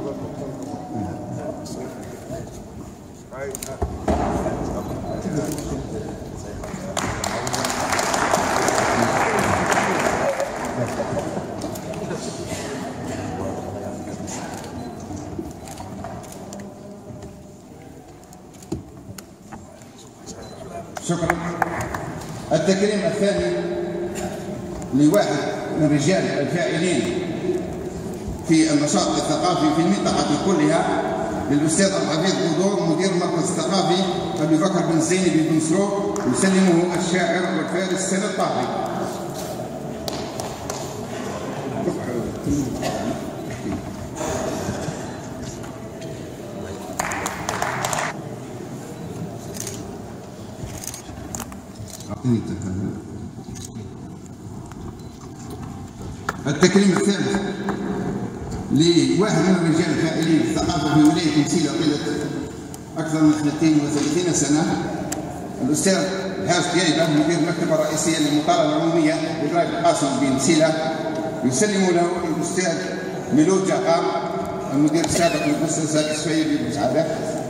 شكرا. التكريم الثاني لواحد من الرجال الفاعلين في النشاط الثقافي في المنطقة كلها، للأستاذ الحفيظ بدور مدير المركز الثقافي أبي بكر بن زينب بن سروق، يسلمه الشاعر والفارس سند طاهري. التكريم الثالث لواحد من الرجال الفاعلين في الثقافة في ولاية مسيلة طيلة أكثر من 32 سنة، الأستاذ الحاج ديايبة مدير المكتبة الرئيسية للمطالعة العمومية بإدراك القاسم بمسيلة، يسلم له الأستاذ ميلود جعفر المدير السابق للمؤسسة الإسرائيلية بالمساعدة.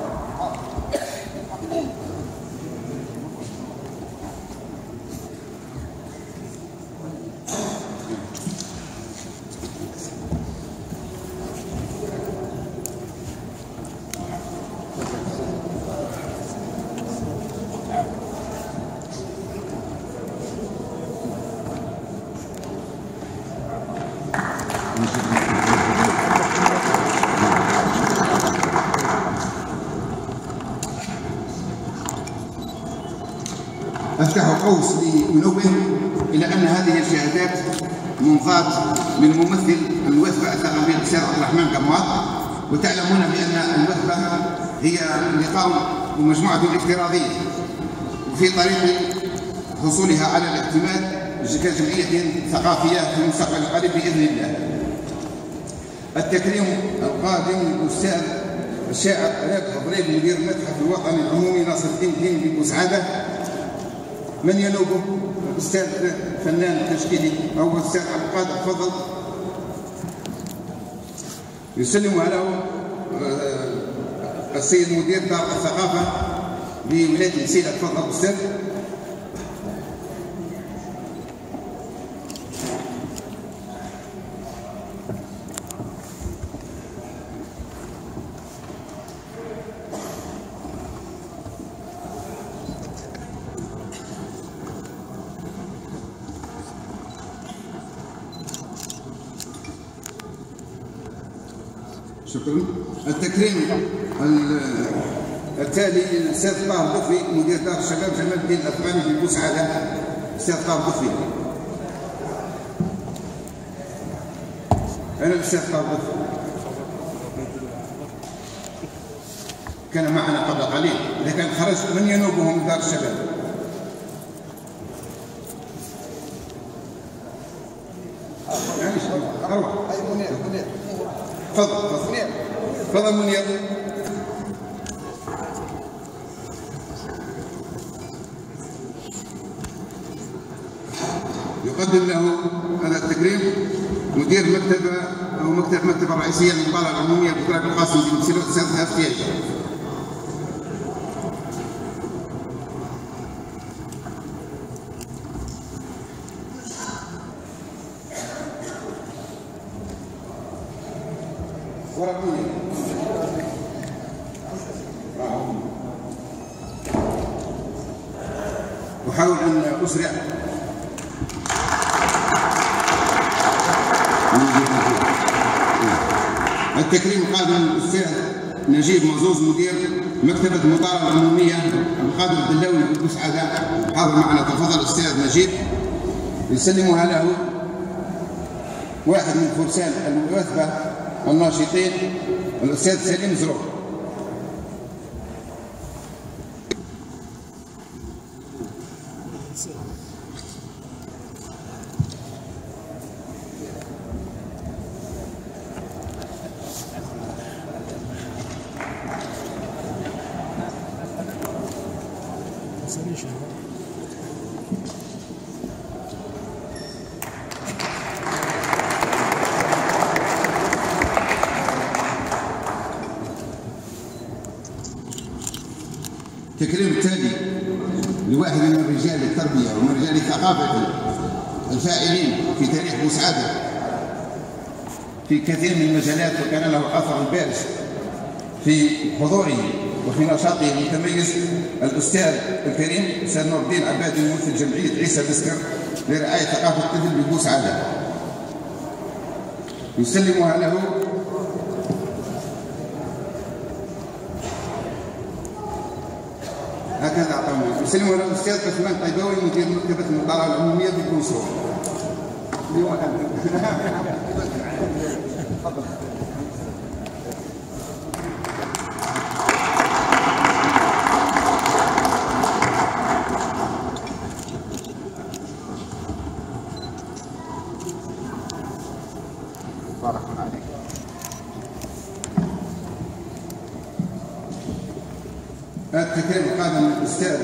أفتح قوس لأنوه إلى أن هذه الشهادات منضات من ممثل الوثبة الثقافية الأستاذ عبد الرحمن قمواط، وتعلمون بأن الوثبة هي لقاء ومجموعة افتراضية وفي طريق حصولها على الاعتماد كجمعية ثقافية في المستقبل القريب بإذن الله. التكريم القادم للأستاذ الشاعر علاء الخضريب مدير المتحف الوطني العمومي ناصر الدين ببوسعادة، من ينوبه الأستاذ الفنان التشكيلي أو الأستاذ عبد القادر. تفضل. يسلمها له السيد مدير دار الثقافة بولاية مسيلة. تفضل أستاذ. شكرا. التكريم التالي للأستاذ طاهر الدفي مدير دار الشباب جمال الدين الأفغاني في بوسعادة. الأستاذ طاهر الدفي. أنا الأستاذ طاهر الدفي كان معنا قبل قليل، إذا كان خرج من ينوبه من دار الشباب. أروح. تفضل منير. تفضل منير. يقدم له هذا التكريم مدير المكتبة أو المكتبة الرئيسية للمطالعة العمومية بإدراك القاسم بن مسيلة الأستاذ حافظ ديايبة. أحاول أن أسرع. التكريم القادم للأستاذ نجيب مزوز مدير مكتبة المطالعة العمومية القادر الدلاوي ببوسعادة، حاضر معنا. تفضل أستاذ نجيب. يسلمها له واحد من فرسان الوثبة الناشطين الأستاذ سليم زروق. التكريم التالي لواحد من رجال التربية ومن رجال الثقافة الفاعلين في تاريخ بوسعادة في كثير من المجالات، وكان له أثر بارز في حضوره وفي نشاطه المتميز، الأستاذ الكريم الأستاذ نور الدين عبادي ممثل جمعية عيسى بسكر لرعاية ثقافة الطفل ببوسعادة. يسلمها له هكذا أعطاهم. يسلمها له الأستاذ عثمان طيباوي مدير مكتبة المطالعة العمومية بالبونسور. تفضل. بارك الله عليك. التكريم القادم من الأستاذ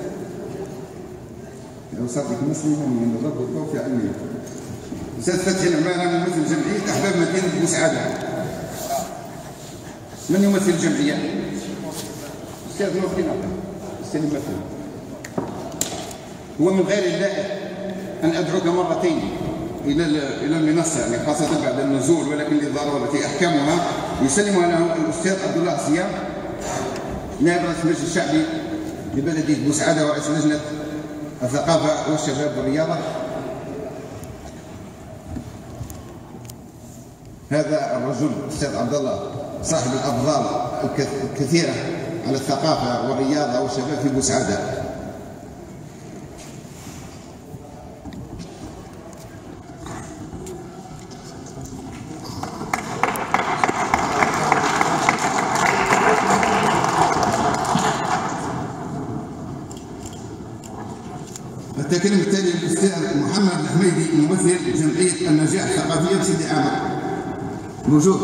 صديق مسلم من الرب والخوف في علمية الأستاذ فتحي العمارة ممثل جمعية أحباب مدينة بوسعادة. من يمثل الجمعية؟ الأستاذ نور الدين الأستاذ يمثل. هو من غير اللائق أن أدعوك مرتين إلى المنصة، يعني خاصة بعد النزول، ولكن للضرورة أحكامها. يسلمها له الأستاذ عبد الله زياد نائب رئيس المجلس الشعبي لبلدية بوسعادة ورئيس لجنة الثقافة والشباب والرياضة. هذا الرجل الأستاذ عبد الله صاحب الأفضال الكثيرة على الثقافة والرياضة والشباب في بوسعادة. التكريم التالي للأستاذ محمد الحميدي ممثل جمعية النجاح الثقافية بسيدي عامر موجود.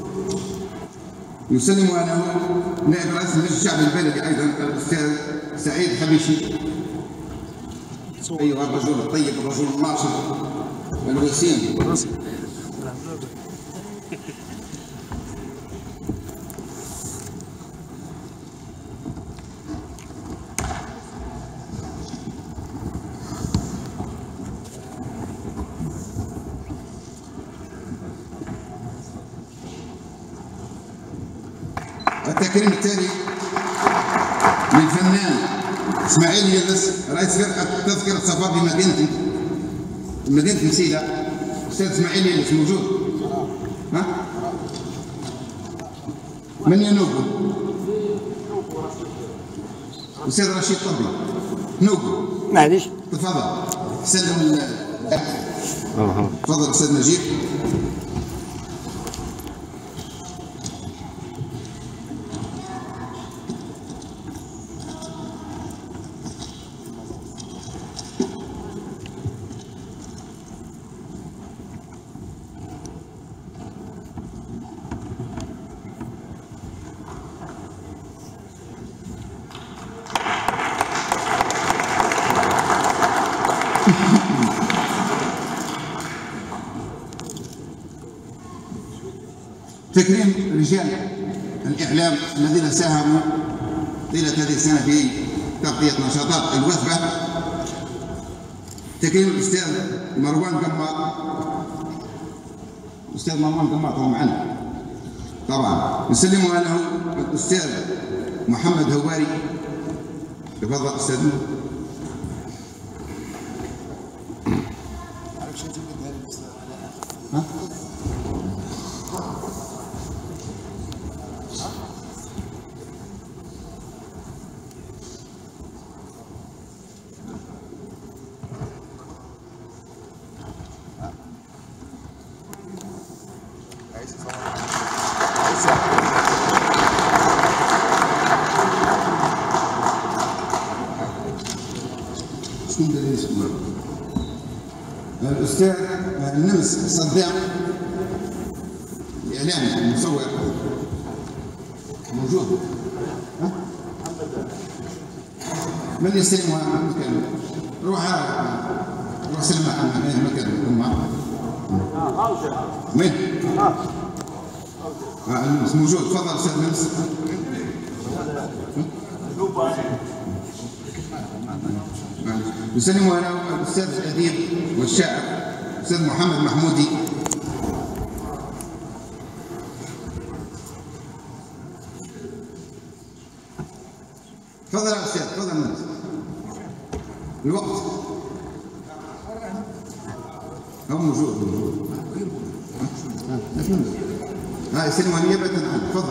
يسلمها له نائب رئيس المجلس الشعبي البلدي أيضا الأستاذ سعيد حبيشي. أيها الرجل الطيب الرجل الناشط الوسيم. التكريم التالي للفنان اسماعيل يلس رئيس فرقة تذكرة سفر بمدينة مسيلة. أستاذ اسماعيل يلس موجود؟ ها؟ من ينوبه؟ أستاذ رشيد طبي نوبه. معليش تفضل سلم. تفضل أستاذ نجيب. تكريم رجال الإعلام الذين ساهموا طيلة هذه السنة في تغطية نشاطات الوثبة. تكريم الأستاذ مروان قماط. الأستاذ مروان قماط هو معنا طبعا. نسلمها له الأستاذ محمد هواري. تفضل أستاذ. ها؟ الأستاذ النمس صدام الإعلامي المصور موجود. ها؟ من يستلمها مكانه؟ روح سلمها مكانه. وين؟ النمس موجود. تفضل أستاذ النمس. يسلم على الاستاذ الاديب والشاعر الاستاذ محمد محمودي. تفضل يا استاذ، تفضل انت. الوقت هو موجود. يسلم نيابة عنك، تفضل.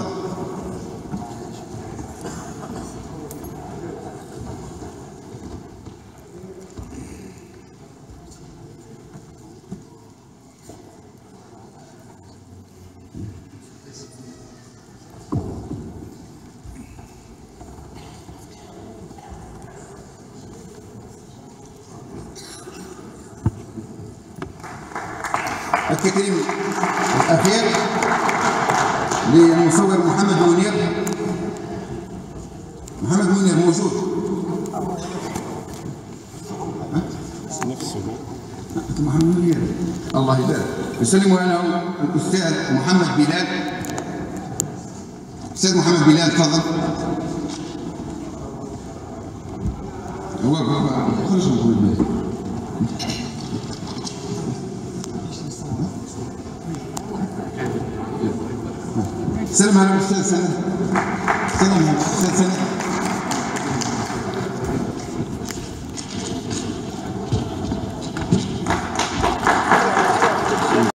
التكريم الأخير للمصور محمد منير. محمد منير موجود؟ نفسه محمد منير، الله يبارك. يسلم على الأستاذ محمد بلال. أستاذ محمد بلال تفضل. هو خرج محمد بلال. سلم على الاستاذ سند. سلم على الاستاذ سند.